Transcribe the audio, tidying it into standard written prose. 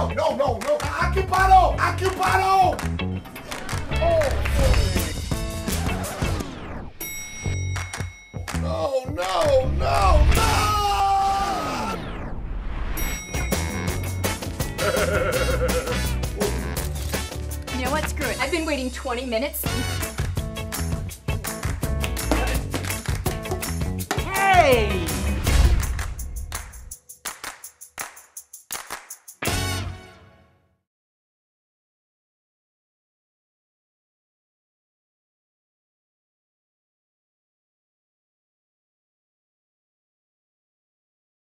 no. Occupado! Oh, no! You know what? Screw it. I've been waiting 20 minutes. Hey!